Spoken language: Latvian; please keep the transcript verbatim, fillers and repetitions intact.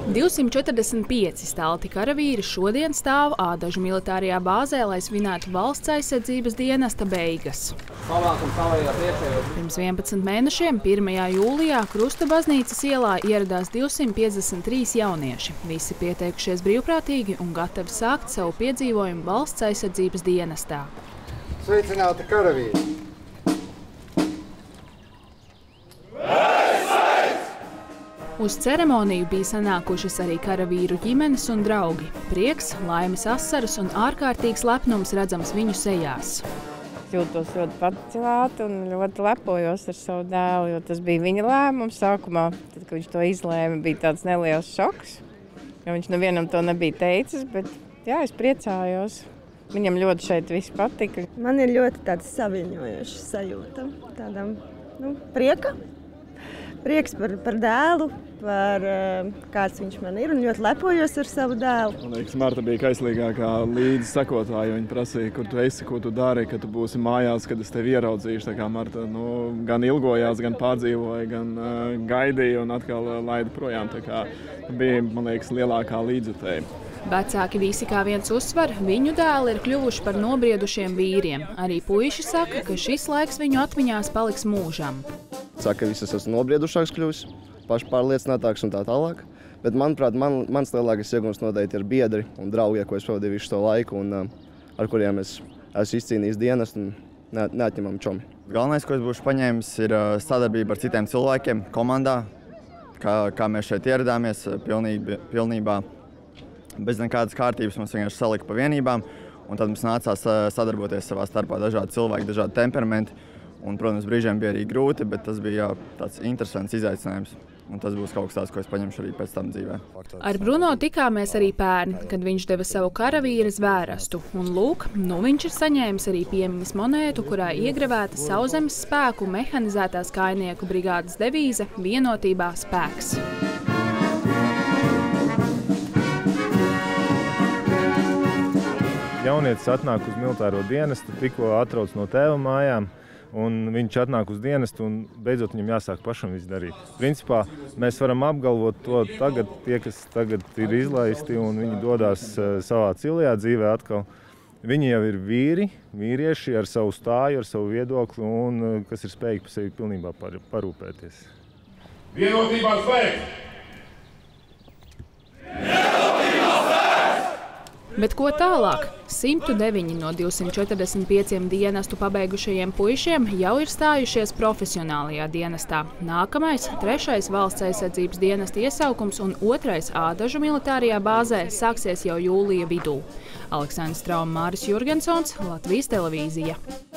divsimt četrdesmit pieci stalti karavīri šodien stāv Ādažu militārajā bāzē, lai svinētu valsts aizsardzības dienesta beigas. Pirms vienpadsmit mēnešiem, pirmajā jūlijā, Krusta baznīcas ielā ieradās divsimt piecdesmit trīs jaunieši. Visi pieteikušies brīvprātīgi un gatavi sākt savu piedzīvojumu valsts aizsardzības dienestā. Sveicināti karavīri! Uz ceremoniju bija sanākušas arī karavīru ģimenes un draugi. Prieks, laimes asaras un ārkārtīgs lepnums redzams viņu sejās. Jūtos ļoti pacelāti un ļoti lepojos ar savu dēlu, jo tas bija viņa lēmums sākumā. Tad, kad viņš to izlēma, bija tāds neliels šoks, jo viņš nevienam to nebija teicis, bet jā, es priecājos. Viņam ļoti šeit viss patika. Man ir ļoti tāds saviņojošs sajūta, tādam, nu, prieka. Prieks par, par dēlu, par kāds viņš man ir un ļoti lepojos ar savu dēlu. Man liekas, Marta bija kaislīgākā līdzi sekotāja. Viņa prasīja, kur tu esi, ko tu dari, ka tu būsi mājās, kad es tevi ieraudzīšu. Tā kā Marta nu, gan ilgojās, gan pārdzīvoja, gan uh, gaidīja un atkal uh, laida projām. Tā kā bija, man liekas, lielākā līdzjutēja. Vecāki visi kā viens uzsver, viņu dēli ir kļuvuši par nobriedušiem vīriem. Arī puiši saka, ka šis laiks viņu atmiņās paliks mūžam. Saka, ka visas esmu nobriedušāks kļuvis, pašpārliecinātāks un tā tālāk. Bet, manuprāt, man, mans lielākais iegūms noteikti ir biedri un draugi, ko es pavadīju visu to laiku un ar kuriem es esmu izcīnījis dienestu un neatņemam čomi. Galvenais, ko es būšu paņēmis, ir sadarbība ar citiem cilvēkiem komandā, kā, kā mēs šeit ieradāmies pilnībā, pilnībā. Bez nekādas kārtības mums vienkārši salika pa vienībām, un tad mums nācās sadarboties savā starpā dažādi cilvēki, dažādi temperamenti. Un, protams, brīžiem bija arī grūti, bet tas bija jā, tāds interesants izaicinājums. Un tas būs kaut kas tāds, ko es paņemšu arī pēc tam dzīvē. Ar Bruno tikāmies arī pērn, kad viņš deva savu karavīra zvērestu. Un lūk, nu viņš ir saņēmis arī piemiņas monētu, kurā iegravēta Sauszemes spēku mehanizētās kājnieku brigādes devīze vienotībā spēks. Jaunietis atnāk uz militāro dienestu, tikko atrauc no tēva mājām. Un viņš atnāk uz dienestu un beidzot viņam jāsāk pašam visu darīt. Principā mēs varam apgalvot to tagad, tie, kas tagad ir izlaisti un viņi dodās savā civilajā dzīvē atkal. Viņi jau ir vīri, vīrieši ar savu stāju, ar savu viedokli un kas ir spējīgi par sevi pilnībā parūpēties. Vienotībā spēks! Bet ko tālāk? simt deviņi no divsimt četrdesmit pieciem dienestu pabeigušajiem puišiem jau ir stājušies profesionālajā dienestā. Nākamais, trešais valsts aizsardzības dienesta iesaukums un otrais Ādažu militārajā bāzē sāksies jau jūlija vidū. Aleksandrs Trauma, Māris Jurgensons, Latvijas televīzija.